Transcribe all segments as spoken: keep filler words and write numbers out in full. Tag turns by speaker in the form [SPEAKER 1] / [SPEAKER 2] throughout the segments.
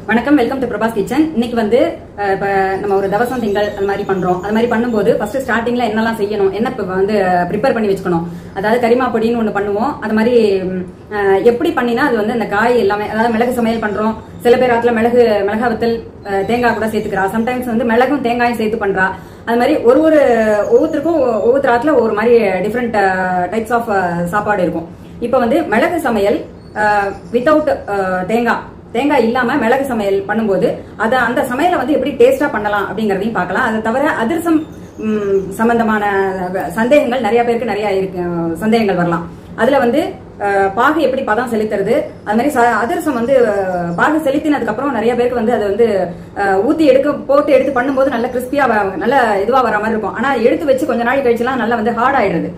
[SPEAKER 1] வணக்கம், welcome to Prabhas kitchen. இன்னைக்கு வந்து இப்ப நம்ம ஒரு தவசம் திங்கள் அது மாதிரி பண்றோம். அது மாதிரி பண்ணும்போது ஃபர்ஸ்ட் ஸ்டார்டிங்ல என்னெல்லாம் செய்யணும், என்ன வந்து ப்ரிப்பேர் பண்ணி வச்சுக்கணும். அதாவது கரிமா பொடின்னு ஒண்ணு பண்ணுவோம். அது மாதிரி எப்படி பண்ணினா அது வந்து அந்த காய் எல்லாமே, அதாவது மிளகு சமையல் பண்றோம். சில பேர் ஆத்துல மிளகு மிளகா வத்தல் தேங்காய் கூட சேர்த்துக்கிறா. சம்டைம்ஸ் வந்து மிளகும் தேங்காயும் சேர்த்து பண்றா. அது மாதிரி ஒரு ஒரு ஒவ்வொருத்தருக்கும் ஒவ்வொரு ஆத்துல ஒரு மாதிரி டிஃப்ரெண்ட் டைப்ஸ் ஆஃப் சாப்பாடு இருக்கும். இப்ப வந்து மிளகு சமையல் வித்தவுட் தேங்காய் தேங்காய் இல்லாம மிளகு சமையல் பண்ணும்போது அத அந்த சமையலை வந்து எப்படி டேஸ்டா பண்ணலாம் அப்படிங்கறதையும் பார்க்கலாம். அதை தவிர அதிரசம் சம்பந்தமான சந்தேகங்கள் நிறைய பேருக்கு நிறைய இருக்கு, சந்தேகங்கள் வரலாம். அதுல வந்து பாகு எப்படி பதம் செலுத்துறது, அது மாதிரி அதிரசம் வந்து பாகு செலுத்தினதுக்கு அப்புறம் நிறைய பேருக்கு வந்து அது வந்து ஊத்தி எடுக்க போட்டு எடுத்து பண்ணும்போது நல்ல கிறிஸ்பியா நல்ல இதுவா வர மாதிரி இருக்கும். ஆனா எடுத்து வச்சு கொஞ்ச நாள் கழிச்சுலாம் நல்லா வந்து ஹார்ட் ஆயிடுறது,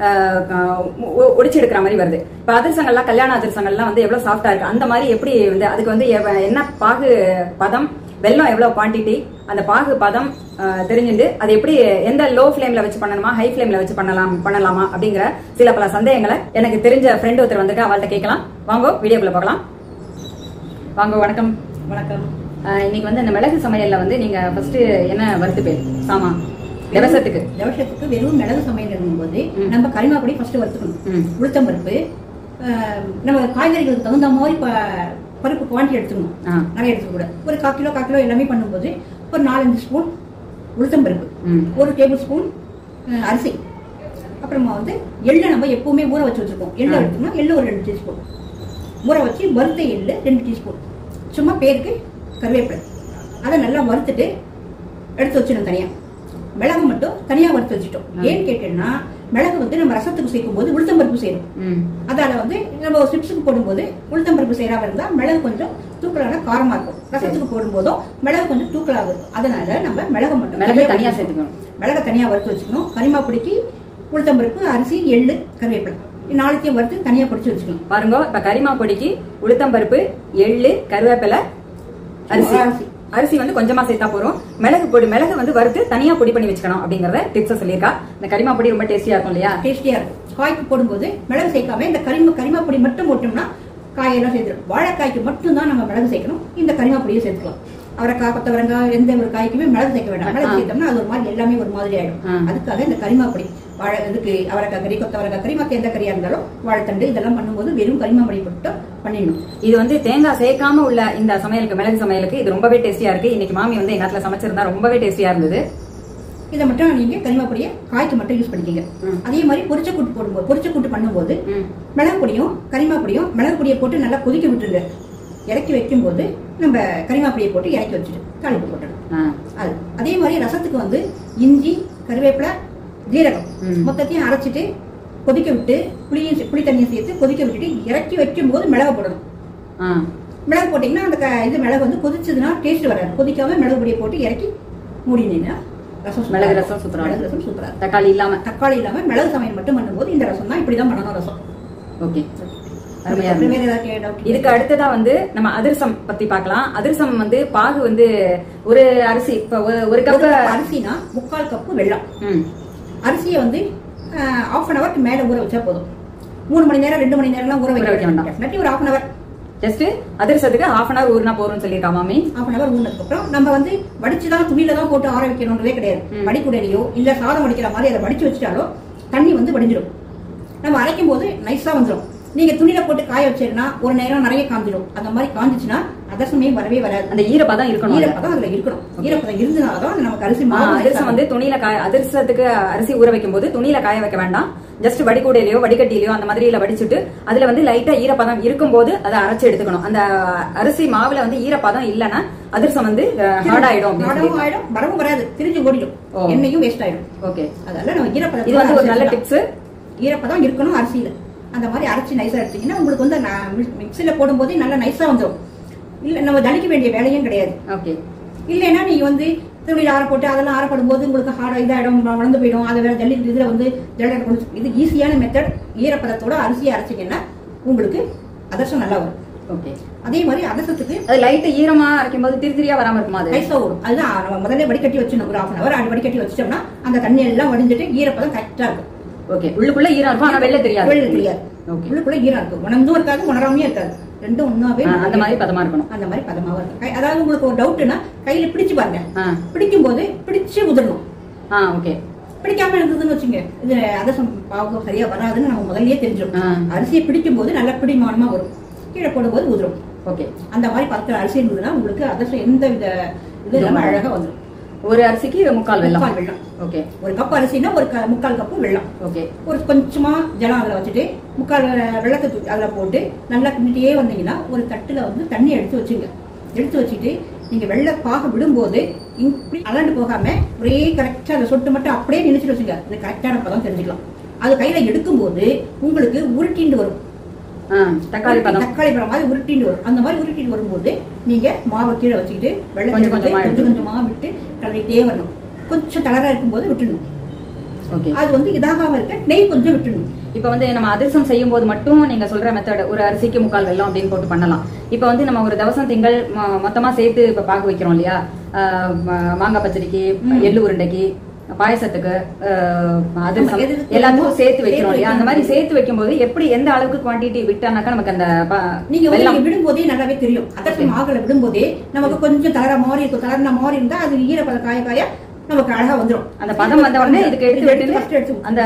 [SPEAKER 1] ஒடிச்சு எடுக்கிற மாதிரி வருது. இப்ப அதிரசங்கள்லாம் கல்யாண அதிரசங்கள்லாம் வந்து எவ்வளவு சாஃப்டா இருக்கு, அந்த மாதிரி எப்படி வந்து அதுக்கு வந்து என்ன பாகு பதம், வெல்லம் எவ்வளவு குவான்டிட்டி, அந்த பாகு பதம் தெரிஞ்சுட்டு அது எப்படி எந்த லோ ஃபிளேம்ல வச்சு பண்ணணுமா ஹை ஃபிளேம்ல வச்சு பண்ணலாம் பண்ணலாமா அப்படிங்கிற சில பல சந்தேகங்களை எனக்கு தெரிஞ்ச ஃப்ரெண்ட் ஒருத்தர் வந்திருக்கா, அவள்கிட்ட கேட்கலாம். வாங்க வீடியோக்குள்ள பார்க்கலாம். வாங்க. வணக்கம்.
[SPEAKER 2] வணக்கம்.
[SPEAKER 1] இன்னைக்கு வந்து அந்த மிளகு சமையல்ல வந்து நீங்க ஃபர்ஸ்ட் என்ன வறுத்து பேர் சாமா தவசத்துக்கு
[SPEAKER 2] தவசத்துக்கு வெறும் மிளகு சமையல் இருக்கும்போது நம்ம கரிமா பொடி ஃபர்ஸ்ட் வறுத்துக்கணும். உளுத்தம் பருப்பு, நம்ம காய்கறிகளுக்கு தகுந்த மாதிரி பருப்பு குவான்டிட்டி எடுத்துக்கணும். நிறைய எடுத்துக்க கூட ஒரு கால் கிலோ கால் கிலோ எல்லாமே பண்ணும்போது ஒரு நாலஞ்சு ஸ்பூன் உளுத்தம் பருப்பு, ஒரு டேபிள் ஸ்பூன் அரிசி, அப்புறமா வந்து எள்ளு நம்ம எப்பவுமே ஊற வச்சு வச்சிருக்கோம். எள்ளு எடுத்துக்கணும். எள்ளு ஒரு ரெண்டு டீஸ்பூன் ஊற வச்சு வறுத்த எள்ளு ரெண்டு டீஸ்பூன், சும்மா பேருக்கு கருவேப்பிலை, அதை நல்லா வறுத்துட்டு எடுத்து வச்சிடணும். தனியா மிளகு மட்டும் தனியா வறுத்து வச்சுட்டோம். ஏன்னு கேட்டீங்கன்னா மிளகு வந்து நம்ம ரசத்துக்கு சேர்க்கும் போது உளுத்தம் பருப்பு செய்யணும். அதால வந்து நம்ம சிப்ஸுக்கு போடும்போது உளுத்தம் பருப்பு செய்யறாம இருந்தா மிளகு கொஞ்சம் தூக்கலான காரமா இருக்கும். ரசத்துக்கு போடும் போதும் மிளகு கொஞ்சம் தூக்கலாக இருக்கும். அதனால நம்ம மிளகு மட்டும்
[SPEAKER 1] மிளகு தனியா சேர்த்துக்கணும்.
[SPEAKER 2] மிளகு தனியா வறுத்து வச்சுக்கணும். கரிமா பொடிக்கு உளுத்தம் பருப்பு, அரிசி, எள்ளு, கருவேப்பிலை நாளைக்கே வறுத்து தனியா பொடிச்சு வச்சுக்கணும்.
[SPEAKER 1] பாருங்க, இப்ப கரிமா பொடிக்கு உளுத்தம் பருப்பு, எள்ளு, கருவேப்பிலை, அரிசி அரிசி அரிசி வந்து கொஞ்சமா சேர்த்தா போறோம். மிளகு பொடி மிளகு வந்து வறுத்து தனியா பொடி பண்ணி வச்சுக்கணும் அப்படிங்கறத டிப்ஸ் சொல்லியிருக்கா. இந்த கரிமா பொடி ரொம்ப டேஸ்டியா இருக்கும் இல்லையா?
[SPEAKER 2] டேஸ்டியா இருக்கும். காய்க்கு போடும்போது மிளகு சேர்க்காம இந்த கரிமா கரிமா பொடி மட்டும் போட்டோம்னா காயெல்லாம் சேர்த்துடும். வாழைக்காய்க்கு மட்டும் தான் நம்ம மிளகு சேர்க்கணும். இந்த கரிமா பொடியை சேர்த்துக்கலாம். அவரைக்காய், கொத்தவரங்காய், எந்த ஒரு காய்க்குமே மிளகு சேர்க்க வேண்டாம். மிளகு சேர்த்தோம்னா அது ஒரு மாதிரி எல்லாமே ஒரு மாதிரி ஆயிடும். அதுக்காக இந்த கரிமா பொடி வாழை இதுக்கு அவரைக்காய் கறி, கொத்தவரங்காய் கறி, மத்த எந்த கறியா இருந்தாலும் வாழைத்தண்டு இதெல்லாம் பண்ணும்போது வெறும் கரிமா பொடி போட்டு பண்ணிடணும்.
[SPEAKER 1] இது வந்து தேங்காய் சேர்க்காம உள்ள இந்த சமையலுக்கு, மிளகு சமையலுக்கு இது ரொம்பவே டேஸ்டியா இருக்கு. இன்னைக்கு மாமி வந்து எங்க இடத்துல சமைச்சிருந்தா ரொம்பவே டேஸ்டியா இருந்தது.
[SPEAKER 2] இதை மட்டும் நீங்க கரிமா பொடியை காய்க்கு மட்டும் யூஸ் பண்ணிக்கீங்க. அதே மாதிரி பொரிச்ச கூட்டு போடும்போது பொரிச்ச கூட்டு பண்ணும்போது மிளகு பொடியும் கரிமா பொடியும் மிளகு பொடியை போட்டு நல்லா கொதிக்க விட்டுருங்க. இறக்கி வைக்கும் போது நம்ம கரிமா பொடியை போட்டு இறக்கி வச்சுட்டு தாளிப்பு போட்டுடும். அது அதே மாதிரி ரசத்துக்கு வந்து இஞ்சி, கருவேப்பிலை, ஜீரகம் மொத்தத்தையும் அரைச்சிட்டு கொதிக்க விட்டு புளியும் புளி தண்ணியை சேர்த்து கொதிக்க விட்டுட்டு இறக்கி வைக்கும் போது மிளகு போடணும். மிளகு போட்டீங்கன்னா அந்த இது மிளகு வந்து கொதிச்சதுன்னா டேஸ்ட் வராது. கொதிக்காம மிளகு பொடியை போட்டு இறக்கி மூடினீங்கன்னா ரசம்
[SPEAKER 1] மிளகு ரசம் சூப்பரா.
[SPEAKER 2] மிளகு ரசம் சூப்பரா.
[SPEAKER 1] தக்காளி இல்லாம
[SPEAKER 2] தக்காளி இல்லாம மிளகு சமையல் மட்டும் பண்ணும்போது இந்த ரசம் தான் இப்படிதான் பண்ணணும் ரசம்.
[SPEAKER 1] ஓகே, இதுக்கு அடுத்ததா வந்து நம்ம அதிரசம் பத்தி பார்க்கலாம். அதிரசம் வந்து பாகு வந்து ஒரு அரிசி, ஒரு கப்
[SPEAKER 2] அரிசினா முக்கால் கப்பு வெல்லம். அரிசியை வந்து ஹாஃப் அன் அவருக்கு மேல ஊற வச்சா போதும். மூணு மணி நேரம் ரெண்டு மணி நேரம் ஊற வைக்க வேண்டாம். ஒரு ஹாஃப் அன் அவர்
[SPEAKER 1] ஜஸ்ட் அதிரசத்துக்கு ஹாஃப் அன் அவர் ஊறினா போறோம்னு சொல்லிருக்கா மாமி.
[SPEAKER 2] ஹாஃப் அன் அவர் ஊறினதுக்கு அப்புறம் நம்ம வந்து வடிச்சுதான் துணியில தான் போட்டு ஆற வைக்கணும்ன்றதே கிடையாது. வடிக்குடையிலையோ இல்ல சாதம் வடிக்கிற மாதிரி அதை வடிச்சு வச்சுட்டாலோ தண்ணி வந்து வடிஞ்சிடும். நம்ம அரைக்கும் போது நைஸா வந்துடும். நீங்க துணியில போட்டு காய வச்சீங்கன்னா ஒரு நேரம் நிறைய காஞ்சிடும். அந்த மாதிரி காஞ்சிச்சுன்னா அதசமே வரவே வராது.
[SPEAKER 1] அந்த ஈரப்பதம் இருக்கணும்.
[SPEAKER 2] ஈரப்பதம் அதுல இருக்கணும். ஈரப்பதம் இருந்தனாலதான் நமக்கு அரிசி மாவு.
[SPEAKER 1] அதிரசம் வந்து துணியில காய அதிரசத்துக்கு அரிசி ஊற வைக்கும் போது துணியில காய வைக்க வேண்டாம். ஜஸ்ட் வடிகூடையிலயோ வடிகட்டிலையோ அந்த மாதிரி வடிச்சுட்டு அதுல வந்து லைட்டா ஈரப்பதம் இருக்கும் போது அதை அரைச்சு எடுத்துக்கணும். அந்த அரிசி மாவுல வந்து ஈரப்பதம் இல்லைன்னா அதிரசம் வந்து ஹார்ட் ஆயிடும்.
[SPEAKER 2] ஆயிடும், வரவும் வராது, திரிஞ்சு ஓடிடும், எண்ணெயும் வேஸ்ட் ஆயிடும்.
[SPEAKER 1] ஓகே,
[SPEAKER 2] அதனால நம்ம ஈரப்பதம்
[SPEAKER 1] இது வந்து ஒரு நல்ல டிப்ஸ்.
[SPEAKER 2] ஈரப்பதம் இருக்கணும் அரிசியில. அந்த மாதிரி அரைச்சி நைஸா எடுத்தீங்கன்னா உங்களுக்கு வந்து மிக்சில போடும் போதே நல்லா நைஸா வந்துடும். இல்ல நம்ம தணிக்க வேண்டிய வேலையும் கிடையாது.
[SPEAKER 1] ஓகே,
[SPEAKER 2] இல்லைன்னா நீங்க வந்து துணியில ஆற போட்டு அதெல்லாம் ஆறப்படும் போது உங்களுக்கு ஹார்ட் இதாயிடும், வளர்ந்து போயிடும். அதை வேற ஜல்லி இதுல வந்து ஜல்லி கொண்டு இது ஈஸியான மெத்தட். ஈரப்பதத்தோட அரிசியை அரைச்சிங்கன்னா உங்களுக்கு அதிரசம் நல்லா வரும்.
[SPEAKER 1] ஓகே,
[SPEAKER 2] அதே மாதிரி அதிரசத்துக்கு
[SPEAKER 1] அது லைட் ஈரமா அரைக்கும் போது திரி திரியா வராம இருக்குமா? அது
[SPEAKER 2] நைஸா வரும். அதுதான் நம்ம முதல்ல வடிகட்டி வச்சிடணும். ஒரு ஹாஃப் அன் அவர் அது வடிகட்டி வச்சிட்டோம்னா அந்த தண்ணி எல்லாம் வடிஞ்சிட்டு ஈரப்பதம் கரெக்டா இருக்கும்.
[SPEAKER 1] ஓகே, உள்ளுக்குள்ள ஈரம் இருக்கும், ஆனா வெளில தெரியாது.
[SPEAKER 2] வெளில தெரியாது. உள்ளுக்குள்ள ஈரம் இருக்கும், உணர்ந்தும் இருக்காது, உணராமையும் இருக்காது. ரெண்டும் ஒன்னாவே
[SPEAKER 1] அந்த மாதிரி பதமா இருக்கணும்.
[SPEAKER 2] அந்த மாதிரி பதமாவும் இருக்கும். அதாவது உங்களுக்கு ஒரு டவுட்னா கையில பிடிச்சு பாருங்க, பிடிக்கும் போது பிடிச்சு உதிரணும். ஓகே, பிடிக்காம இருந்ததுன்னு வச்சுங்க இது அதசம் பாவம் சரியா வராதுன்னு நம்ம முதல்லயே தெரிஞ்சிடும். அரிசியை பிடிக்கும் போது நல்லா பிடிமானமா வரும், கீழே போடும்போது உதிரும். ஓகே, அந்த மாதிரி பத்து அரிசி இருந்ததுன்னா உங்களுக்கு அதசம் எந்த வித இது இல்லாம அழகா வந்துடும். ஒரு அரிசிக்கு முக்கால் வெல்லம். வெல்லம் ஓகே. ஒரு கப் அரிசினா ஒரு முக்கால் கப்பு வெல்லம். ஓகே, ஒரு கொஞ்சமா ஜலம் அதில் வச்சுட்டு முக்கால் வெள்ளத்தை தூக்கி அதில் போட்டு நல்லா கிண்டிட்டே வந்தீங்கன்னா ஒரு தட்டுல வந்து தண்ணி எடுத்து வச்சுங்க. எடுத்து வச்சுட்டு நீங்க வெள்ளை பாக விடும்போது இப்படி அலண்டு போகாம ஒரே கரெக்டா அந்த சொட்டு மட்டும் அப்படியே நினைச்சிட்டு வச்சுங்க. இந்த கரெக்டான பதம் தெரிஞ்சுக்கலாம். அது கையில எடுக்கும் போது உங்களுக்கு உருட்டிண்டு வரும். தக்காளி பழம் தக்காளி பழம் மாதிரி உருட்டிட்டு வரும். அந்த மாதிரி உருட்டிட்டு வரும்போது நீங்க மாவை கீழே வச்சுக்கிட்டு வெள்ளத்தை கொஞ்சம் கொஞ்சமா விட்டு கலரிட்டே வரணும். கொஞ்சம் தளரா இருக்கும் போது விட்டுணும். அது வந்து இதாகாம இருக்க நெய் கொஞ்சம் விட்டுணும். இப்ப வந்து நம்ம அதிரசம் செய்யும் போது மட்டும் நீங்க சொல்ற மெத்தட் ஒரு அரிசிக்கு முக்கால் வெல்லம் அப்படின்னு போட்டு பண்ணலாம். இப்ப வந்து நம்ம ஒரு தவசம் திங்கள் மொத்தமா சேர்த்து இப்ப பாக்க வைக்கிறோம் இல்லையா, மாங்காய் பச்சடிக்கு, எள்ளு உருண்டைக்கு, பாயசத்துக்கு, அதிரசம் எல்லாத்துக்கும் சேர்த்து வைக்கிறோம் இல்லையா, அந்த மாதிரி சேர்த்து வைக்கும் போது எப்படி எந்த அளவுக்கு குவான்டிட்டி விட்டானாக்கா நமக்கு அந்த நீங்க விடும்போதே நல்லாவே தெரியும். அதிரசம் ஆகல விடும்போதே நமக்கு கொஞ்சம் தளர மாதிரி இருக்கும். தளர்ன மாதிரி இருந்தா அது ஈரப்பத காய காய நமக்கு அழகா வந்துடும். அந்த பதம் வந்த உடனே இதுக்கு எடுத்து எடுத்து அந்த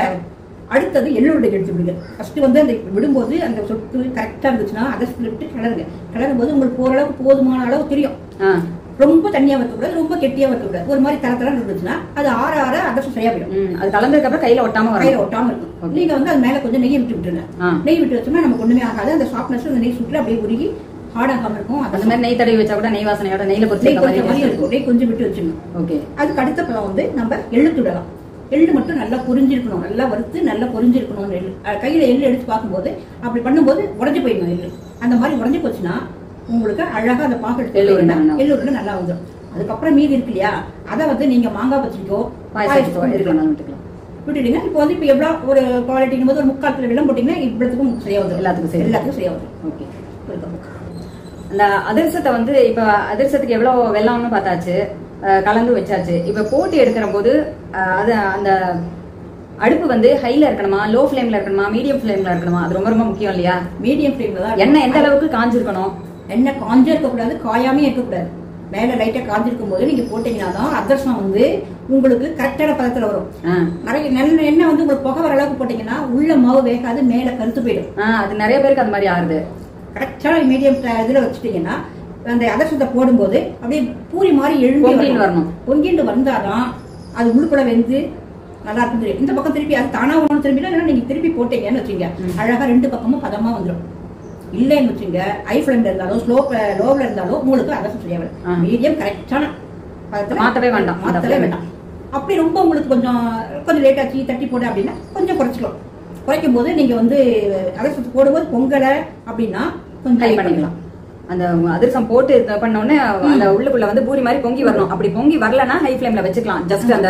[SPEAKER 2] அடுத்தது எள்ளுருண்டை எடுத்து விடுங்க. ஃபர்ஸ்ட் வந்து அந்த விடும்போது அந்த சொட்டு கரெக்டா இருந்துச்சுன்னா அதிரசத்துல விட்டு கிளறுங்க. கிளறும் போது உங்களுக்கு ஓரளவுக்கு போதுமான அளவு தெரியும். ரொம்ப தண்ணியா வைக்கக்கூடாது, ரொம்ப கெட்டியா வைக்கக்கூடாது. ஒரு மாதிரி தர தர இருந்துச்சுன்னா அது ஆற ஆற அதிரசம் சரியா போயிடும். அது கலந்ததுக்கு அப்புறம் கையில ஒட்டாம கையில ஒட்டாம இருக்கும். நீங்க வந்து அது மேல கொஞ்சம் நெய் விட்டு விட்டுருங்க. நெய் விட்டு வச்சோம்னா நமக்கு ஒண்ணுமே ஆகாது. அந்த சாஃப்ட்னஸ் அந்த நெய் சுற்றி அப்படியே உருகி ஹார்டாகாம இருக்கும். அந்த மாதிரி நெய் தடவி வச்சா கூட நெய் வாசனையோட நெய்ல பொறுத்து இருக்கும். நெய் கொஞ்சம் விட்டு வச்சுக்கணும். ஓகே, அதுக்கு அடுத்த பழம் வந்து நம்ம எள்ளு துடலாம். எள்ளு மட்டும் நல்லா பொரிஞ்சிருக்கணும், நல்லா வறுத்து நல்லா பொரிஞ்சிருக்கணும். எள்ளு கையில எள்ளு எடுத்து பார்க்கும்போது அப்படி பண்ணும்போது உடஞ்சு போயிடணும். எள்ளு அந்த மாதிரி உடஞ்சு போச்சுன்னா உங்களுக்கு அழகா அந்த பாக்கு எடுத்து எள்ளு உருண்டை நல்லா வந்துடும். அதுக்கப்புறம் மீதி இருக்கு இல்லையா, அதை வந்து நீங்க மாங்காய் பச்சடிக்கோ பாயசத்துக்கோ விட்டுட்டீங்க. இப்போ வந்து இப்போ எவ்வளவு ஒரு குவாலிட்டிக்கும் போது ஒரு முக்கால் கிலோ வெல்லம் போட்டீங்கன்னா இவ்வளவுக்கும் சரியா வந்துடும். எல்லாத்துக்கும் எல்லாத்துக்கும் சரியா வந்துடும். ஓகே, அந்த அதிரசத்தை வந்து இப்ப அதிரசத்துக்கு எவ்வளவு வெல்லம்னு பார்த்தாச்சு, கலந்து வச்சாச்சு. இப்ப போட்டு எடுக்கிற போது அது அந்த அடுப்பு வந்து ஹைல இருக்கணுமா, லோ ஃபிளேம்ல இருக்கணுமா, மீடியம் ஃபிளேம்ல இருக்கணுமா? அது ரொம்ப ரொம்ப முக்கியம் இல்லையா? மீடியம் ஃபிளேம்ல தான். எண்ணெய் எந்த அளவுக்கு காஞ்சிருக்கணும்? எண்ணெய் காஞ்சே இருக்கக்கூடாது, காயாமே இருக்கக்கூடாது. மேல லைட்டா காஞ்சிருக்கும் போது நீங்க போட்டீங்கன்னா தான் அதிரசம் வந்து உங்களுக்கு கரெக்டான பதத்துல வரும். நிறைய நல்ல எண்ணெய் வந்து உங்களுக்கு புகை வர அளவுக்கு போட்டீங்கன்னா உள்ள மாவு வேகாது, மேல கருத்து போயிடும். அது நிறைய பேருக்கு அது மாதிரி ஆறுது. கரெக்டான மீடியம் இதுல வச்சுட்டீங்கன்னா அந்த அதிரசத்தை போடும்போது அப்படியே பூரி மாதிரி எழுந்து வரணும். பொங்கிட்டு வந்தாதான் அது உள்ளுக்குள்ள வெந்து நல்லா இருக்கும். தெரியும் இந்த பக்கம் திருப்பி அது தானா ஒண்ணு திரும்பினா நீங்க திருப்பி போட்டீங்கன்னு வச்சுங்க, அழகா ரெண்டு பக்கமும் பதமா வந்துடும். இல்லைன்னு வச்சுங்க, ஹை ஃபிளேம்ல இருந்தாலும் ஸ்லோ லோவ்ல இருந்தாலும் உங்களுக்கு அதிரசம் சரியா வரும். மீடியம் கரெக்டான பதத்துல மாத்தவே வேண்டாம், மாத்தவே வேண்டாம். அப்படி ரொம்ப உங்களுக்கு கொஞ்சம் கொஞ்சம் லேட் ஆச்சு தட்டி போட அப்படின்னா கொஞ்சம் குறைச்சிக்கலாம். குறைக்கும் போது நீங்க வந்து அதிரசத்தை போடும்போது பொங்கலை அப்படின்னா கொஞ்சம் ஹை பண்ணிக்கலாம். அந்த அதிரசம் போட்டு பண்ண உடனே அந்த உள்ளுக்குள்ள வந்து பூரி மாதிரி பொங்கி வரணும். அப்படி பொங்கி வரலன்னா ஹை ஃபிளேம்ல வச்சுக்கலாம். ஜஸ்ட் அந்த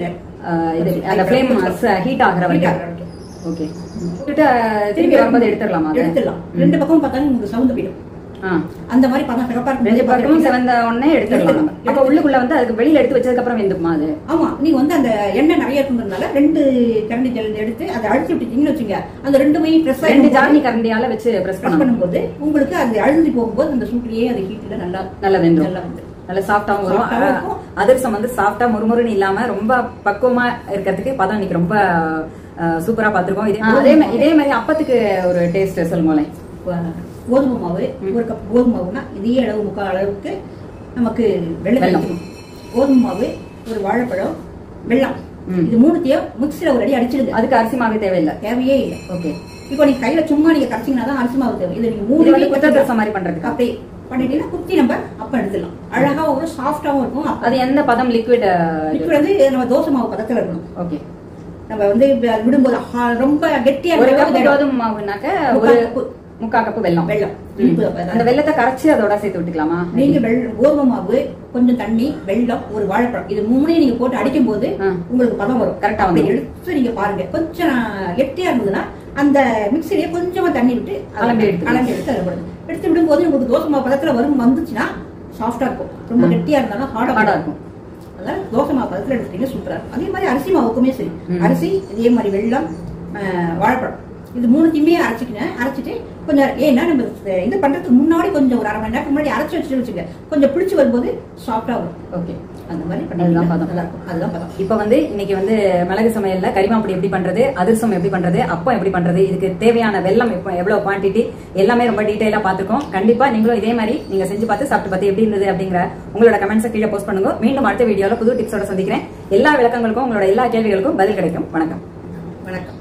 [SPEAKER 2] இது அந்த ஃபிளேம் ஹீட் ஆகுற வரைக்கும். ஓகே, திருப்பி வரும்போது எடுத்துடலாமா? எடுத்துடலாம். ரெண்டு பக்கமும் பார்த்தாலும் உங்களுக்கு சவுண்ட் போயிடும். அந்த மாதிரி பார்த்தா சிறப்பா இருக்கும். ரெண்டு பக்கமும் செவந்த உடனே எடுத்துடலாம். அப்ப உள்ளுக்குள்ள வந்து அதுக்கு வெளியில எடுத்து வச்சதுக்கு அப்புறம் வெந்துக்குமா? அது ஆமா, நீங்க வந்து அந்த எண்ணெய் நிறைய இருக்குன்றதுனால ரெண்டு கரண்டி ஜெல் எடுத்து அதை அழுத்தி விட்டுட்டீங்கன்னு வச்சுங்க, அந்த ரெண்டுமே பிரஸ் ரெண்டு ஜார்னி கரண்டியால வச்சு பிரஸ் பண்ணும்போது உங்களுக்கு அது அழுந்தி போகும்போது அந்த சூட்லயே அது ஹீட்ல நல்லா நல்லா வெந்து நல்லா வந்து நல்ல சாஃப்டாவும் வரும். அதிரசம் வந்து சாஃப்டா முறுமுறுன்னு இல்லாம ரொம்ப பக்குவமா இருக்கிறதுக்கு பதம் இன்னைக்கு ரொம்ப சூப்பரா பாத்துருக்கோம். இதே இதே மாதிரி அப்பத்துக்கு ஒரு டேஸ்ட் சொல்லுங்களேன். கோதுமை மாவு ஒரு கப் கோதுமை மாவுனா இதே அளவு முக்கால் அளவுக்கு நமக்கு வெள்ளம், கோதுமை மாவு, ஒரு வாழைப்பழம், வெள்ளம், இது மூணுத்தையும் மிக்சில ஒரு அடி அடிச்சிடுங்க. அதுக்கு அரிசி மாவு தேவையில்லை, தேவையே இல்லை. ஓகே, இப்போ நீங்க கையில சும்மா நீங்க கரைச்சிங்கன்னா தான் அரிசி மாவு தேவை. இதை நீங்க மூணு குத்தரசம் மாதிரி பண்றதுக்கு அப்படி பண்ணிட்டீங்கன்னா குத்தி நம்ம அப்ப எடுத்துடலாம். அழகா ஒரு சாஃப்டாவும் இருக்கும். அது எந்த பதம்? லிக்விட் லிக்விட் வந்து நம்ம தோசை மாவு பதத்துல இருக்கணும். ஓகே, நம்ம வந்து விடும்போது ரொம்ப கெட்டியா கோதுமை மாவுனாக்க ஒரு முக்கால் கப்பு வெல்லம். வெல்லம் அந்த வெள்ளத்தை கரைச்சி அதோட சேர்த்து விட்டுக்கலாமா? நீங்க கோதுமை மாவு, கொஞ்சம் தண்ணி, வெல்லம், ஒரு வாழைப்பழம், இது மூணையும் நீங்க போட்டு அடிக்கும் போது உங்களுக்கு பதம் வரும். கரெக்டா வந்து எடுத்து நீங்க பாருங்க. கொஞ்சம் கெட்டியா இருந்ததுன்னா அந்த மிக்சிலேயே கொஞ்சமா தண்ணி விட்டு கலந்து எடுத்து கலந்து எடுத்து அதை போடுங்க. எடுத்து விடும்போது உங்களுக்கு தோசை மாவு பதத்துல வரும் வந்துச்சுன்னா சாஃப்டா இருக்கும். ரொம்ப கெட்டியா இருந்தாலும் ஹார்டா ஹார்டா இருக்கும். அதனால தோசை மாவு பதத்துல எடுத்துட்டீங்க சூப்பரா இருக்கும். அதே மாதிரி அரிசி மாவுக்குமே சரி, அரிசி இதே மாதிரி வெல்லம், வாழைப்பழம் இது மூணுத்தையுமே அரைச்சிக்கினேன். அரைச்சிட்டு கொஞ்சம் ஏன்னா நம்ம இது பண்றதுக்கு முன்னாடி கொஞ்சம் ஒரு அரை மணி நேரத்துக்கு முன்னாடி அரைச்சி வச்சுட்டு வச்சுக்க கொஞ்சம் பிடிச்சி வரும்போது சாஃப்டா வரும்.
[SPEAKER 1] ஓகே,
[SPEAKER 2] அந்த மாதிரி
[SPEAKER 1] அதுதான் பதம்.
[SPEAKER 2] நல்லா இருக்கும். அதுதான் பதம்.
[SPEAKER 1] இப்ப வந்து இன்னைக்கு வந்து மிளகு சமையல்ல கரிமாப்பொடி எப்படி பண்றது, அதிரசம் எப்படி பண்றது, அப்பம் எப்படி பண்றது, இதுக்கு தேவையான வெல்லம் எவ்வளவு குவான்டிட்டி எல்லாமே ரொம்ப டீடைலா பாத்துக்கோம். கண்டிப்பா நீங்களும் இதே மாதிரி நீங்க செஞ்சு பார்த்து சாப்பிட்டு பார்த்து எப்படி இருந்தது அப்படிங்கிற உங்களோட கமெண்ட்ஸ் கீழே போஸ்ட் பண்ணுங்க. மீண்டும் அடுத்த வீடியோல புது டிப்ஸோட சந்திக்கிறேன். எல்லா விளக்கங்களுக்கும் உங்களோட எல்லா கேள்விகளுக்கும் பதில் கிடைக்கும். வணக்கம்.
[SPEAKER 2] வணக்கம்.